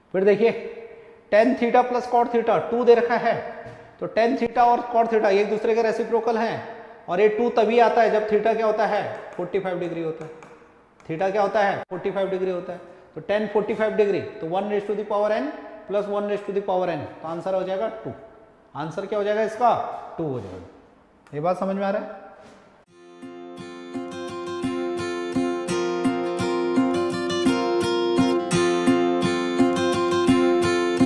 फिर देखिए tan theta plus cot theta 2 दे रखा है, तो टेन थीटा और कॉट थीटा एक दूसरे के रेसिप्रोकल हैं, और ये 2 तभी आता है जब थीटा क्या होता है 45 डिग्री होता है। थीटा क्या होता है 45 डिग्री होता है, तो टेन 45 डिग्री, तो 1 raise to the power n plus 1 raise to the power n, तो आंसर हो जाएगा 2। आंसर क्या हो जाएगा इसका 2 हो जाएगा। ये बात समझ में आ रहा है?